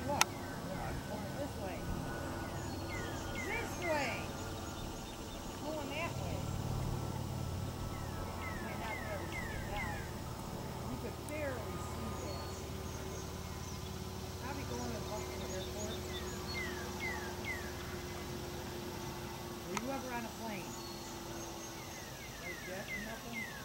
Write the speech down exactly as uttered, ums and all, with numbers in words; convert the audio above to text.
Look. Over this way. This way. Going that way. You might not be able to see it now. You could barely see that. I'll be going to Buffalo Airport. Were you ever on a plane? Like jet or nothing?